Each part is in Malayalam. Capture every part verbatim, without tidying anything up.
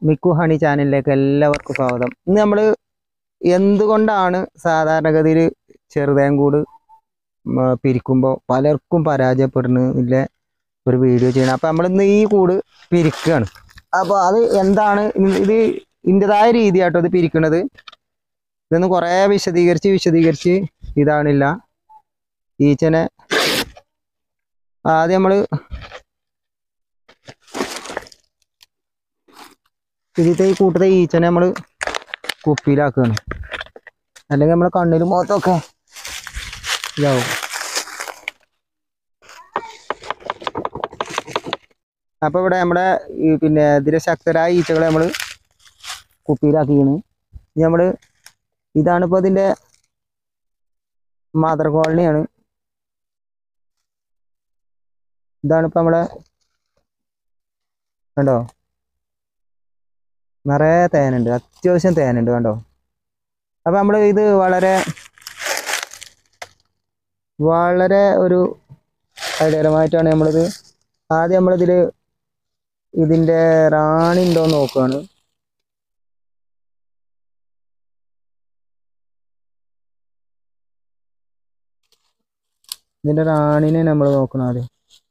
മിക്കു ഹണി ചാനലിലേക്ക് എല്ലാവർക്കും സ്വാഗതം. ഇന്ന് നമ്മൾ എന്തുകൊണ്ടാണ് സാധാരണഗതിയിൽ ചെറുതേൻകൂട് പിരിക്കുമ്പോൾ പലർക്കും പരാജയപ്പെടുന്നില്ല ഒരു വീഡിയോ ചെയ്യണം. അപ്പോൾ നമ്മളിന്ന് ഈ കൂട് പിരിക്കുകയാണ്. അപ്പോൾ അത് എന്താണ് ഇത് ഇതിൻ്റെതായ രീതിയാട്ടോ ഇത് പിരിക്കണത്. ഇതൊന്ന് കുറേ വിശദീകരിച്ച് വിശദീകരിച്ച് ഇതാണില്ല. ഈച്ചനെ ആദ്യം നമ്മൾ ഇതിത്തെ ഈ കൂട്ടത്തെ ഈച്ചനെ നമ്മൾ കുപ്പിയിലാക്കുകയാണ്, അല്ലെങ്കിൽ നമ്മളെ കണ്ണിലും മുഖത്തൊക്കെ ഇതാവും. അപ്പോൾ ഇവിടെ നമ്മുടെ ഈ പിന്നെ ഇതിലെ ശക്തരായ ഈച്ചകളെ നമ്മൾ കുപ്പിയിലാക്കിയാണ്. നമ്മൾ ഇതാണിപ്പോൾ ഇതിൻ്റെ മദർ കോളനിയാണ്. ഇതാണിപ്പോൾ നമ്മളെ കണ്ടോ, നിറയെ തേനുണ്ട്, അത്യാവശ്യം തേനുണ്ട് കണ്ടോ. അപ്പം നമ്മൾ ഇത് വളരെ വളരെ ഒരു ഐഡിയപരമായിട്ടാണ് നമ്മളിത് ആദ്യം നമ്മളിതിൽ ഇതിൻ്റെ റാണി ഉണ്ടോ എന്ന് നോക്കുകയാണ്. ഇതിൻ്റെ റാണിനെ നമ്മൾ നോക്കണം ആദ്യം.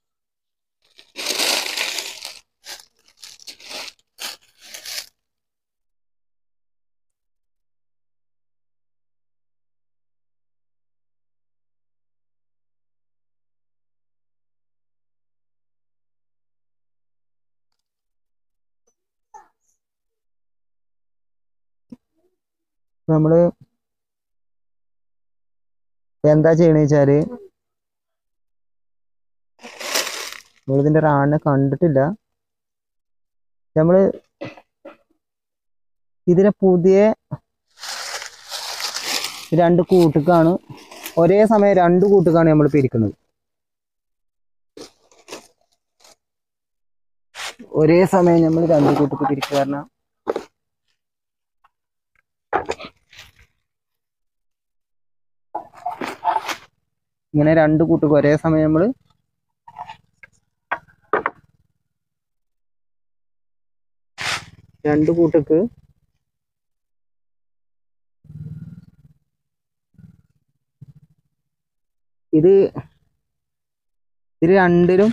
നമ്മൾ എന്താ ചെയ്യണമെന്ന് വെച്ചാൽ നമ്മളിതിൻ്റെ റാണിനെ കണ്ടിട്ടില്ല. നമ്മൾ ഇതിനെ പുതിയ രണ്ട് കൂട്ടുകാണ് ഒരേ സമയം രണ്ട് കൂട്ടുകാണ് നമ്മൾ പിരിക്കുന്നത്. ഒരേ സമയം നമ്മൾ രണ്ട് കൂട്ടുക്ക് പിരിക്കുക പറഞ്ഞാൽ ഇങ്ങനെ രണ്ട് കൂട്ടുക്ക് ഒരേ സമയം നമ്മൾ രണ്ട് കൂട്ടുക്ക് ഇത് ഇത് രണ്ടിലും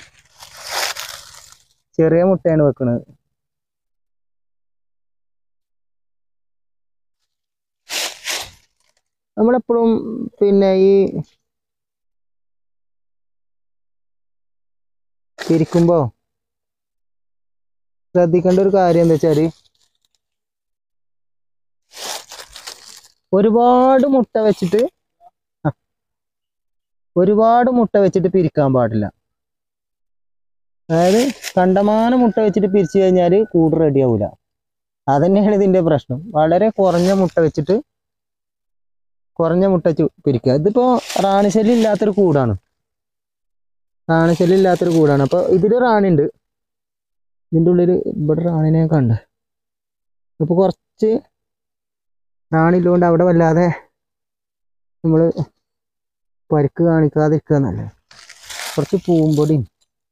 ചെറിയ മുട്ടയാണ് വെക്കുന്നത്. നമ്മളെപ്പോഴും പിന്നെ ഈ പിരിക്കുമ്പോൾ ശ്രദ്ധിക്കേണ്ട ഒരു കാര്യം എന്താ വെച്ചാൽ ഒരുപാട് മുട്ട വെച്ചിട്ട് ഒരുപാട് മുട്ട വെച്ചിട്ട് പിരിക്കാൻ പാടില്ല. അതായത് കണ്ടമാനം മുട്ട വെച്ചിട്ട് പിരിച്ചു കഴിഞ്ഞാൽ കൂട് റെഡി ആവില്ല. അതന്നെയാണ് ഇതിൻ്റെ പ്രശ്നം. വളരെ കുറഞ്ഞ മുട്ട വെച്ചിട്ട് കുറഞ്ഞ മുട്ട പിരിക്കുക. ഇതിപ്പോൾ റാണിശല്യം ഇല്ലാത്തൊരു കൂടാണ്, റാണിശല്യം ഇല്ലാത്തൊരു കൂടാണ്. അപ്പോൾ ഇതിൽ റാണിയുണ്ട്, ഇതിൻ്റെ ഉള്ളിൽ ഇവിടെ റാണിനെ കണ്ട്. അപ്പോൾ കുറച്ച് റാണില്ലോണ്ട് അവിടെ വല്ലാതെ നമ്മൾ പരിക്ക് കാണിക്കാതിരിക്കുക എന്നല്ലേ. കുറച്ച് പൂമ്പൊടിയും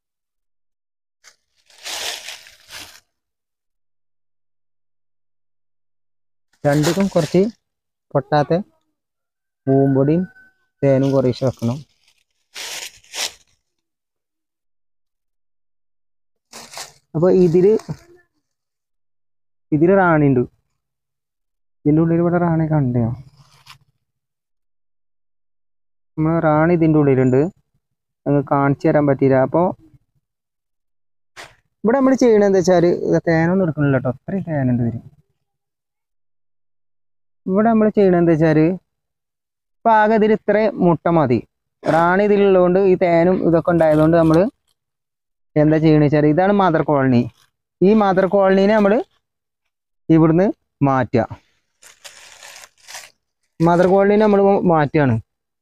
രണ്ടിനും കുറച്ച് പൊട്ടാത്ത പൂമ്പൊടിയും തേനും കുറേശ്ശെ വെക്കണം. അപ്പോൾ ഇതിൽ ഇതിൽ റാണിയുണ്ട്, ഇതിൻ്റെ ഉള്ളിൽ ഇവിടെ റാണി കണ്ടോ. നമ്മൾ റാണി ഇതിൻ്റെ ഉള്ളിലുണ്ട്, നമുക്ക് കാണിച്ചു തരാൻ പറ്റിയില്ല. അപ്പോൾ ഇവിടെ നമ്മൾ ചെയ്യണത് എന്താ വെച്ചാൽ തേനൊന്നും എടുക്കണില്ല കേട്ടോ, അത്രയും തേനുണ്ട് വരും. ഇവിടെ നമ്മൾ ചെയ്യണത് എന്താ വെച്ചാൽ ഇപ്പം ആകെ ഇതിൽ ഇത്രയും മുട്ട മതി. റാണി ഇതിലുള്ളതുകൊണ്ട് ഈ തേനും ഇതൊക്കെ ഉണ്ടായതുകൊണ്ട് നമ്മൾ എന്താ ചെയ്യണമെന്ന് വെച്ചാൽ ഇതാണ് മദർ കോളനി. ഈ മദർ കോളനീനെ നമ്മൾ ഇവിടുന്ന് മാറ്റുക. മദർ കോളനീനെ നമ്മൾ മാറ്റുകയാണ്.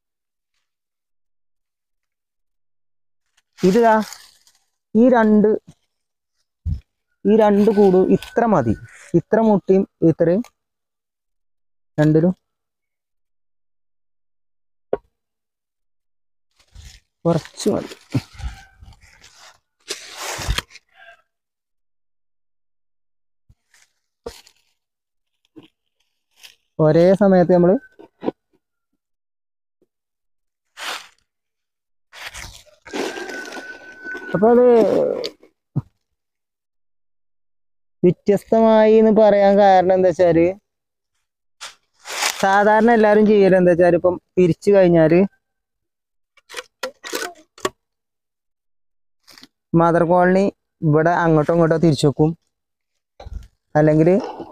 ഇതാ ഈ രണ്ട് ഈ രണ്ട് കൂടും ഇത്ര മതി, ഇത്ര മുട്ടയും ഇത്രയും രണ്ടിലും കുറച്ച് മതി. ഒരേ സമയത്ത് നമ്മൾ അപ്പോൾ അത് വ്യത്യസ്തമായി എന്ന് പറയാൻ കാരണം എന്താ വെച്ചാൽ സാധാരണ എല്ലാവരും ചെയ്യല് എന്താ വെച്ചാൽ ഇപ്പം പിരിച്ചു കഴിഞ്ഞാൽ മദർ കോളനി ഇവിടെ അങ്ങോട്ടോ ഇങ്ങോട്ടോ തിരിച്ചു വെക്കും, അല്ലെങ്കിൽ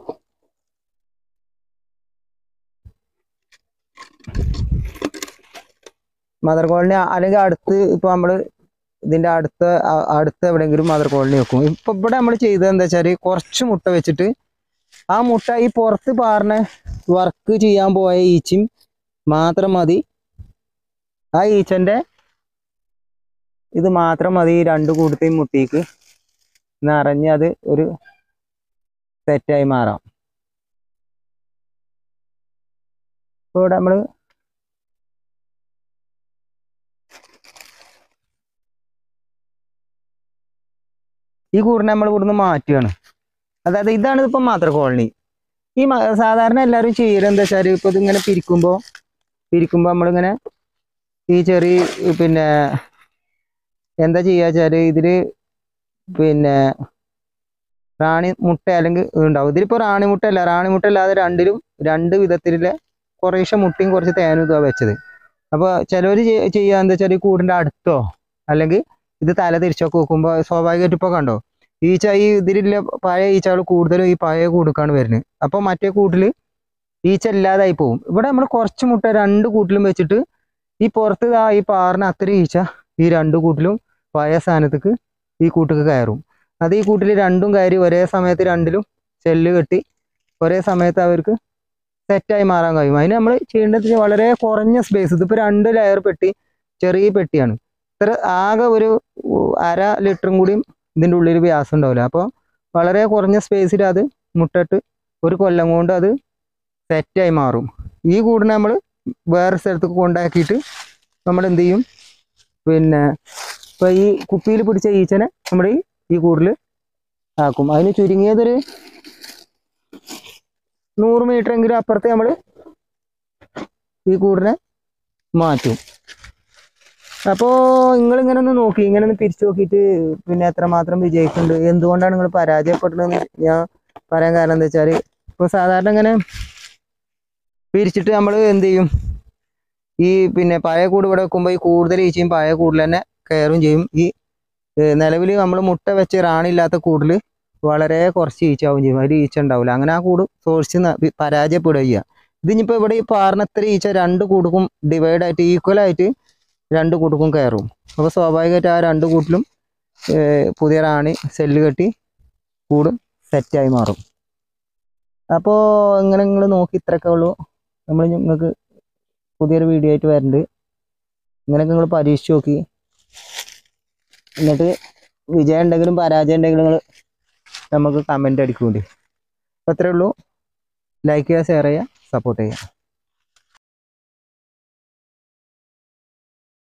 മദർ കോളനി അല്ലെങ്കിൽ അടുത്ത് ഇപ്പോൾ നമ്മൾ ഇതിൻ്റെ അടുത്ത അടുത്ത് എവിടെയെങ്കിലും മദർ കോളനി വെക്കും. ഇപ്പം ഇവിടെ നമ്മൾ ചെയ്തത് എന്താ വെച്ചാൽ കുറച്ച് മുട്ട വെച്ചിട്ട് ആ മുട്ട ഈ പുറത്ത് പാറിന വർക്ക് ചെയ്യാൻ പോയ ഈച്ചയും മാത്രം മതി, ആ ഈച്ചൻ്റെ ഇത് മാത്രം മതി ഈ രണ്ട് കൂട്ടത്തെയും മുട്ടിക്ക് നിറഞ്ഞ് അത് ഒരു സെറ്റായി മാറാം. ഇപ്പോൾ ഇവിടെ നമ്മൾ ഈ കൂടിനെ നമ്മൾ ഇവിടുന്ന് മാറ്റുകയാണ്. അതായത് ഇതാണ് ഇപ്പം മദർ കോളനി. ഈ സാധാരണ എല്ലാവരും ചെയ്യല് എന്താ വെച്ചാൽ ഇപ്പോൾ ഇതിങ്ങനെ പിരിക്കുമ്പോൾ പിരിക്കുമ്പോൾ നമ്മളിങ്ങനെ ഈ ചെറിയ പിന്നെ എന്താ ചെയ്യുക വെച്ചാൽ ഇതിൽ പിന്നെ റാണി മുട്ട അല്ലെങ്കിൽ ഉണ്ടാവും. ഇതിലിപ്പോൾ റാണി മുട്ട അല്ല, റാണി മുട്ട അല്ലാതെ രണ്ടിലും രണ്ട് വിധത്തിലുള്ള കുറേശ്ശെ മുട്ടയും കുറച്ച് തേനും ഇതുവാ വെച്ചത്. അപ്പോൾ ചിലവർ ചെയ്യുക എന്താ വെച്ചാൽ ഈ കൂടിൻ്റെ അടുത്തോ അല്ലെങ്കിൽ ഇത് തല തിരിച്ചൊക്കെ വെക്കുമ്പോൾ സ്വാഭാവികമായിട്ട് ഇപ്പോൾ കണ്ടോ ഈച്ച ഈ ഇതിലുള്ള പഴയ ഈച്ചകൾ കൂടുതലും ഈ പഴയ കൂടുക്കാണ് വരുന്നത്. അപ്പോൾ മറ്റേ കൂട്ടിൽ ഈച്ച ഇല്ലാതായി പോകും. ഇവിടെ നമ്മൾ കുറച്ച് മുട്ട രണ്ട് കൂട്ടിലും വെച്ചിട്ട് ഈ പുറത്ത് ഈ പാറിന് അത്ര ഈച്ച ഈ രണ്ട് കൂട്ടിലും പഴയ സ്ഥാനത്തേക്ക് ഈ കൂട്ടിക്ക് കയറും. അത് ഈ കൂട്ടിൽ രണ്ടും കയറി ഒരേ സമയത്ത് രണ്ടിലും സെല്ല് കെട്ടി ഒരേ സമയത്ത് അവർക്ക് സെറ്റായി മാറാൻ കഴിയും. അതിന് നമ്മൾ ചെയ്യേണ്ടത് വളരെ കുറഞ്ഞ സ്പേസ്, ഇതിപ്പോൾ രണ്ട് ലെയർ പെട്ടി ചെറിയ പെട്ടിയാണ്, ഇത്ര ആകെ ഒരു അര ലിറ്ററും കൂടിയും ഇതിൻ്റെ ഉള്ളിൽ വ്യാസം ഉണ്ടാവില്ല. അപ്പോൾ വളരെ കുറഞ്ഞ സ്പേസിൽ അത് മുട്ടിട്ട് ഒരു കൊല്ലം കൊണ്ട് അത് സെറ്റായി മാറും. ഈ കൂടിനെ നമ്മൾ വേറെ സ്ഥലത്തേക്ക് കൊണ്ടാക്കിയിട്ട് നമ്മൾ എന്ത് ചെയ്യും, പിന്നെ ഇപ്പോൾ ഈ കുപ്പിയിൽ പിടിച്ച ഈച്ചനെ നമ്മൾ ഈ കൂടിൽ ആക്കും. അതിന് ചുരുങ്ങിയതൊരു നൂറ് മീറ്റർ എങ്കിലും അപ്പുറത്ത് നമ്മൾ ഈ കൂടിനെ മാറ്റും. അപ്പോൾ നിങ്ങളിങ്ങനെ ഒന്ന് നോക്കി ഇങ്ങനെ ഒന്ന് പിരിച്ചു നോക്കിയിട്ട് പിന്നെ എത്രമാത്രം വിജയിക്കുന്നുണ്ട്, എന്തുകൊണ്ടാണ് നിങ്ങൾ പരാജയപ്പെട്ടതെന്ന് ഞാൻ പറയാൻ കാരണം എന്താ വെച്ചാൽ ഇപ്പോൾ സാധാരണ ഇങ്ങനെ പിരിച്ചിട്ട് നമ്മൾ എന്ത് ചെയ്യും, ഈ പിന്നെ പഴയ കൂട് ഇവിടെ വെക്കുമ്പോൾ ഈ കൂടുതൽ ഈച്ചയും പഴയ കൂടിൽ തന്നെ കയറും ചെയ്യും. ഈ നിലവിൽ നമ്മൾ മുട്ട വെച്ച് റാണില്ലാത്ത കൂടിൽ വളരെ കുറച്ച് ഈച്ച ആവും ചെയ്യും, അതിൽ ഈച്ച ഉണ്ടാവില്ല. അങ്ങനെ ആ കൂട് സോഴ്സ് പരാജയപ്പെടുക ചെയ്യുക. ഇതിനിപ്പോൾ ഇവിടെ ഈ പാറിനത്ര ഈച്ച രണ്ട് കൂടുക്കും ഡിവൈഡായിട്ട് ഈക്വലായിട്ട് രണ്ട് കൂട്ടുക്കും കയറും. അപ്പോൾ സ്വാഭാവികമായിട്ട് ആ രണ്ട് കൂട്ടിലും പുതിയ റാണി സെല്ല് കെട്ടി കൂടും സെറ്റായി മാറും. അപ്പോൾ ഇങ്ങനെ നിങ്ങൾ നോക്കി ഇത്രയൊക്കെ ഉള്ളൂ. നമ്മൾ നിങ്ങൾക്ക് പുതിയൊരു വീഡിയോ ആയിട്ട് വരുന്നുണ്ട്. ഇങ്ങനെയൊക്കെ നിങ്ങൾ പരീക്ഷിച്ച് നോക്കി, എന്നിട്ട് വിജയം ഉണ്ടെങ്കിലും പരാജയം ഉണ്ടെങ്കിലും നിങ്ങൾ നമുക്ക് കമൻ്റ് അടിക്കൂടി. അപ്പോൾ അത്രയേ ഉള്ളൂ. ലൈക്ക് ചെയ്യുക, ഷെയർ ചെയ്യുക, സപ്പോർട്ട് ചെയ്യുക.